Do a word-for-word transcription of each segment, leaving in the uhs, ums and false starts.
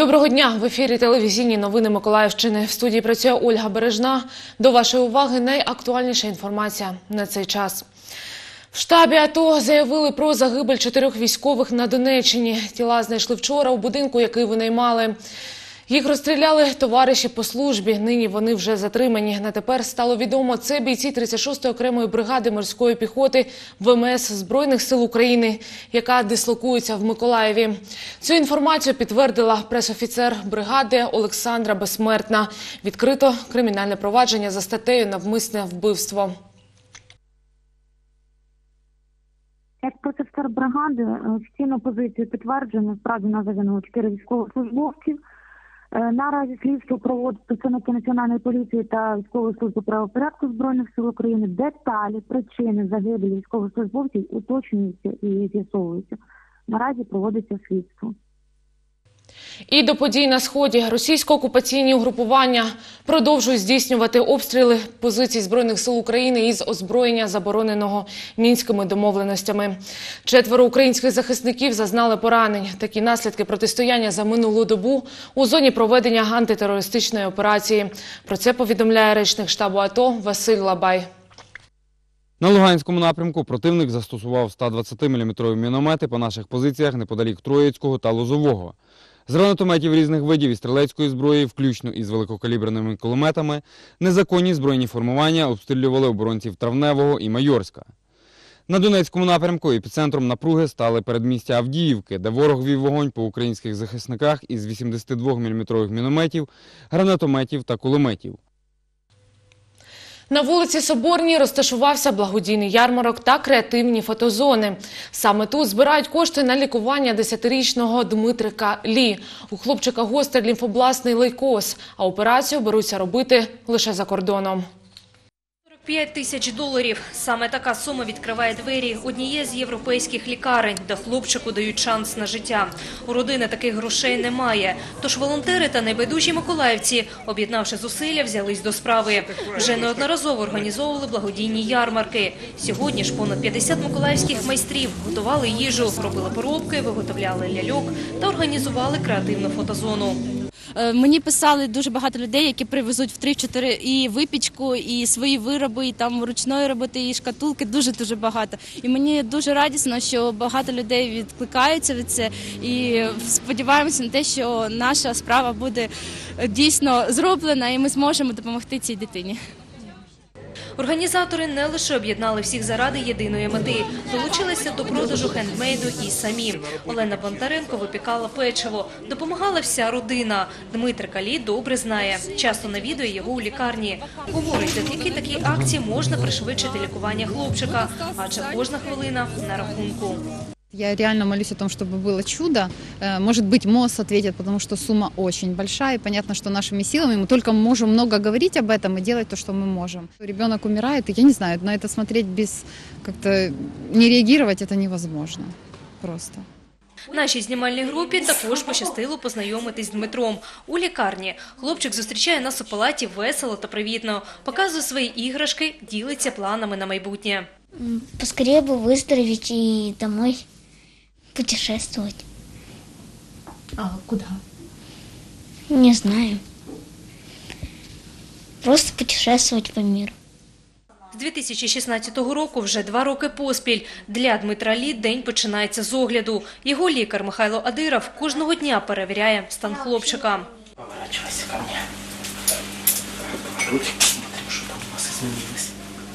Доброго дня! В ефірі телевізійні новини Миколаївщини. В студії працює Ольга Бережна. До вашої уваги найактуальніша інформація на цей час. В штабі АТО заявили про загибель чотирьох військових на Донеччині. Тіла знайшли вчора у будинку, який винаймали. Їх розстріляли товариші по службі. Нині вони вже затримані. На тепер стало відомо, це бійці тридцять шостої окремої бригади морської піхоти ВМС Збройних сил України, яка дислокується в Миколаєві. Цю інформацію підтвердила пресофіцер бригади Олександра Безсмертна. Відкрито кримінальне провадження за статтею «Навмисне вбивство». Як пресофіцер бригади, офіційну позицію підтверджено, справді нас загинуло чотири військовослужбовців. Наразі слідство проводить працівники Національної поліції та військової служби правопорядку Збройних сил України. Деталі, причини загибелі військовослужбовців уточнюються і з'ясовуються. Наразі проводиться слідство. І до подій на Сході. Російсько-окупаційні угрупування продовжують здійснювати обстріли позицій Збройних сил України із озброєння, забороненого Мінськими домовленостями. Четверо українських захисників зазнали поранень. Такі наслідки протистояння за минулу добу у зоні проведення антитерористичної операції. Про це повідомляє речник штабу АТО Василь Лабай. На Луганському напрямку противник застосував сто двадцятиміліметрові міномети по наших позиціях неподалік Троїцького та Лозового. З гранатометів різних видів і стрілецької зброї, включно із великокаліберними кулеметами, незаконні збройні формування обстрілювали оборонців Травневого і Майорська. На Донецькому напрямку епіцентром напруги стали передмістя Авдіївки, де ворог вів вогонь по українських захисниках із вісімдесятидвоміліметрових мінометів, гранатометів та кулеметів. На вулиці Соборній розташувався благодійний ярмарок та креативні фотозони. Саме тут збирають кошти на лікування десятирічного Дмитрика Лі. У хлопчика гострий лімфобластний лейкоз, а операцію беруться робити лише за кордоном. п'ять тисяч доларів. Саме така сума відкриває двері однієї з європейських лікарень, де хлопчику дають шанс на життя. У родини таких грошей немає. Тож волонтери та небайдужі миколаївці, об'єднавши зусилля, взялись до справи. Вже неодноразово організовували благодійні ярмарки. Сьогодні ж понад п'ятдесят миколаївських майстрів готували їжу, робили поробки, виготовляли ляльок та організували креативну фотозону. Мені писали дуже багато людей, які привезуть в три-чотири і випічку, і свої вироби, і там ручної роботи, і шкатулки, дуже-дуже багато. І мені дуже радісно, що багато людей відкликаються від це, і сподіваємося на те, що наша справа буде дійсно зроблена, і ми зможемо допомогти цій дитині. Організатори не лише об'єднали всіх заради єдиної мети. Долучилися до продажу хендмейду і самі. Олена Бондаренко випікала печиво. Допомагала вся родина. Дмитрика Лі добре знає. Часто навідує його у лікарні. Говорить, завдяки такій акції можна пришвидшити лікування хлопчика, адже кожна хвилина на рахунку. Я реально молюсь о том, чтобы было чудо. Может быть, МОЗ ответит, потому что сумма очень большая. И понятно, что нашими силами мы только можем много говорить об этом и делать то, что мы можем. Ребенок умирает, и я не знаю, на это смотреть без как-то не реагировать, это невозможно. Просто. Нашій знімальній групі також пощастило познайомитись з Дмитром. У лікарні хлопчик зустрічає нас у палаті весело та привітно. Показує свої іграшки, ділиться планами на майбутнє. Поскорее бы выздороветь и домой путешествовать. А куда? Не знаю. Просто путешествовать по миру. З дві тисячі шістнадцятого року вже два роки поспіль. Для Дмитра Лі день починається з огляду. Його лікар Михайло Адиров кожного дня перевіряє стан хлопчика. Поворачивайся ко мне. Руки посмотрим, что там у нас изменилось.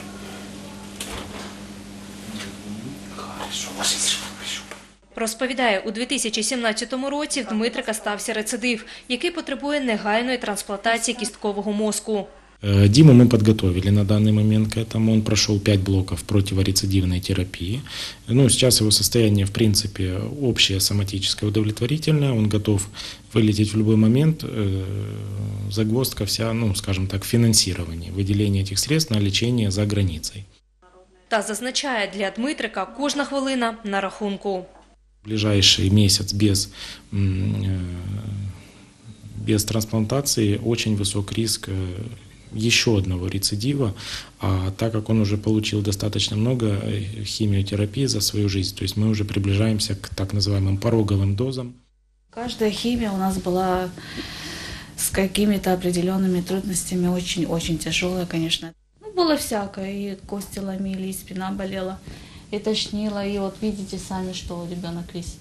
Хорошо, ложись. Розповідає, у дві тисячі сімнадцятому році в Дмитрика стався рецидив, який потребує негайної трансплантації кісткового мозку. Диму мы подготовили на данный момент к этому. Он прошел пять блоков противорецидивной терапии. Ну, сейчас его состояние, в принципе, общее, соматическое, удовлетворительное. Он готов вылететь в любой момент. Загвоздка вся, ну, скажем так, финансирование, выделение этих средств на лечение за границей. Та зазначає, для Дмитрика кожна хвилина на рахунку. В ближайший месяц без, без трансплантации очень высок риск еще одного рецидива, а так как он уже получил достаточно много химиотерапии за свою жизнь, то есть мы уже приближаемся к так называемым пороговым дозам. Каждая химия у нас была с какими-то определенными трудностями, очень-очень тяжелая, конечно. Ну, было всякое, и кости ломили, и спина болела, и тошнило, и вот видите сами, что ребенок весь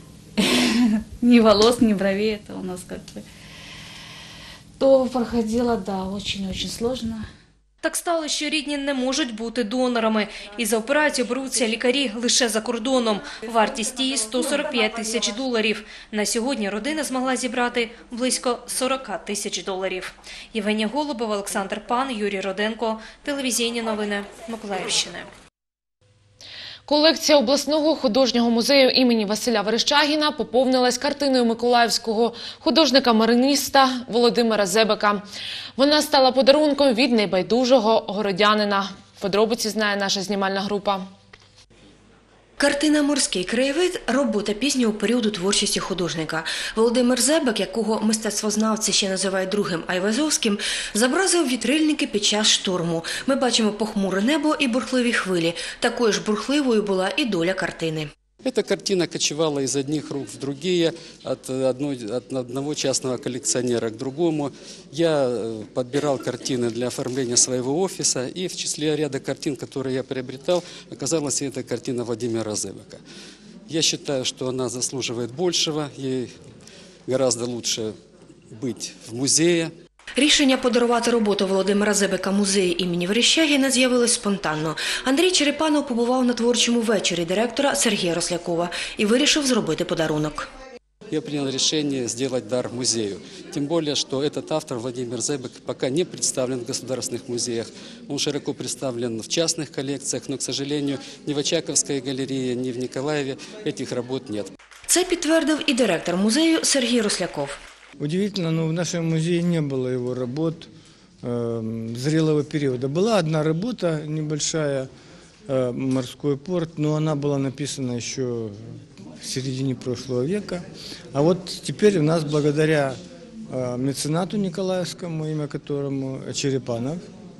ни волос, ни бровей, это у нас как бы то проходило, да, очень-очень сложно. Так стало, що рідні не можуть бути донорами. І за операцію беруться лікарі лише за кордоном. Вартість її – сто сорок п'ять тисяч доларів. На сьогодні родина змогла зібрати близько сорок тисяч доларів. Євгенія Голубова, Олександр Пан, Юрій Роденко. Телевізійні новини Миколаївщини. Колекція обласного художнього музею імені Василя Верещагіна поповнилась картиною миколаївського художника-мариніста Володимира Зебека. Вона стала подарунком від небайдужого городянина. Подробиці знає наша знімальна група. Картина «Морський краєвид» – робота пізнього періоду творчості художника. Володимир Зебек, якого мистецтвознавці ще називають другим Айвазовським, зобразив вітрильники під час шторму. Ми бачимо похмуре небо і бурхливі хвилі. Такою ж бурхливою була і доля картини. Эта картина кочевала из одних рук в другие, от, одной, от одного частного коллекционера к другому. Я подбирал картины для оформления своего офиса, и в числе ряда картин, которые я приобретал, оказалась и эта картина Владимира Зебека. Я считаю, что она заслуживает большего, ей гораздо лучше быть в музее. Рішення подарувати роботу Володимира Зебека музею імені Верещагіна з'явилось спонтанно. Андрій Черепанов побував на творчому вечорі директора Сергія Рослякова і вирішив зробити подарунок. Я принял решение сделать дар музею. Тем более, что этот автор, Владимир Зебек, пока не представлен в государственных музеях. Он широко представлен в частных коллекциях, но, к сожалению, ни в Очаковской галерее, ни в Николаеве этих работ нет. Це підтвердив і директор музею Сергій Росляков. Удивительно, но в нашем музее не было его работ э, зрелого периода. Была одна работа небольшая, э, «Морской порт», но она была написана еще в середине прошлого века. А вот теперь у нас благодаря э, меценату николаевскому, имя которому Черепанов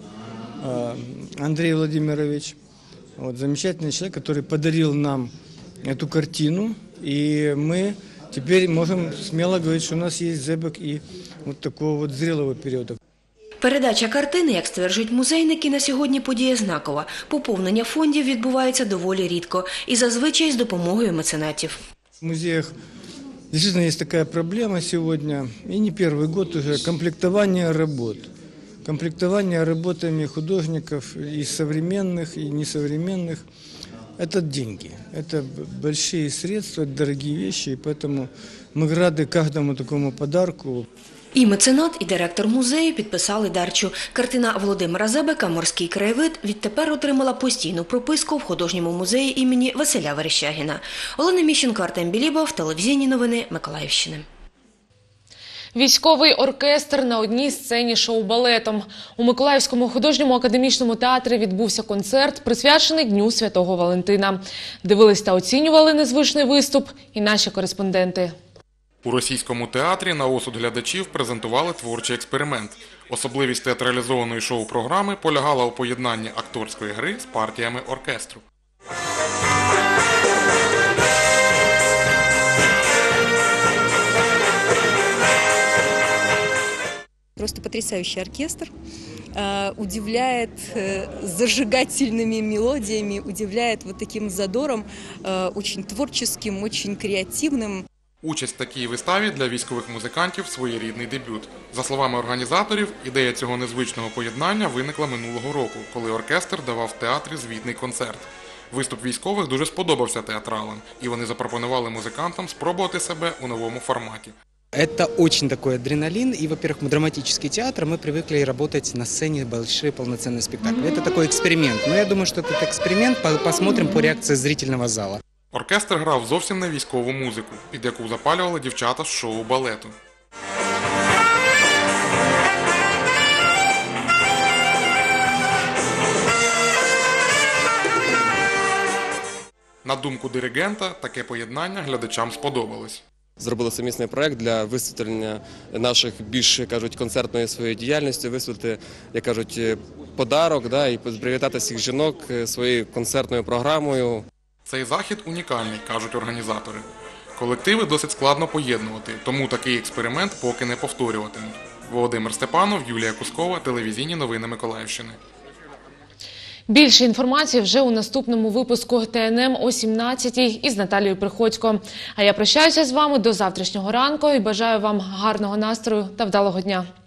э, Андрей Владимирович, вот, замечательный человек, который подарил нам эту картину, и мы теперь можем смело говорить, что у нас есть Зебек и вот такого вот зрелого периода. Передача картини, як стверджують музейники, на сьогодні подія знакова. Поповнення фондів відбувається доволі рідко і зазвичай з допомогою меценатів. В музеях действительно есть такая проблема сегодня, и не первый год уже, комплектование работ. Комплектование работами художников и современных, и несовременных. Это деньги, это большие средства, дорогие вещи, и поэтому мы рады каждому такому подарку. І меценат, і директор музею підписали дарчу. Картина Володимира Зебека «Морський краєвид» відтепер отримала постійну прописку в художньому музеї імені Василя Верещагіна. Олена Міщенко, Артем Білібов, телевізійні новини Миколаївщини. Військовий оркестр на одній сцені шоу-балетом. У Миколаївському художньому академічному театрі відбувся концерт, присвячений Дню Святого Валентина. Дивились та оцінювали незвичний виступ і наші кореспонденти. У російському театрі на осуд глядачів презентували творчий експеримент. Особливість театралізованої шоу-програми полягала у поєднанні акторської гри з партіями оркестру. Просто потрясающий оркестр, удивляет зажигательными мелодиями, удивляет вот таким задором, очень творческим, очень креативным. Участь в такій виставі для військових музикантів – своєрідний дебют. За словами організаторів, ідея цього незвичного поєднання виникла минулого року, коли оркестр давав в театрі звітний концерт. Виступ військових дуже сподобався театралам, і вони запропонували музикантам спробувати себе у новому форматі. Это очень такой адреналин, и, во-первых, мы драматический театр, мы привыкли работать на сцене большие полноценные спектакли. Это такой эксперимент, но я думаю, что этот эксперимент посмотрим по реакции зрительного зала. Оркестр грав зовсім не військову музику, під яку запалювали дівчата з шоу-балету. На думку диригента, таке поєднання глядачам сподобалось. Зробили сумісний проєкт для висвітлення наших більш, як кажуть, концертної своєї діяльності, висвітлити, як кажуть, подарок, да, і привітати всіх жінок своєю концертною програмою. Цей захід унікальний, кажуть організатори. Колективи досить складно поєднувати, тому такий експеримент поки не повторюватимуть. Володимир Степанов, Юлія Кускова, телевізійні новини Миколаївщини. Більше інформації вже у наступному випуску Т Н М о сімнадцятій із Наталією Приходько. А я прощаюся з вами до завтрашнього ранку і бажаю вам гарного настрою та вдалого дня.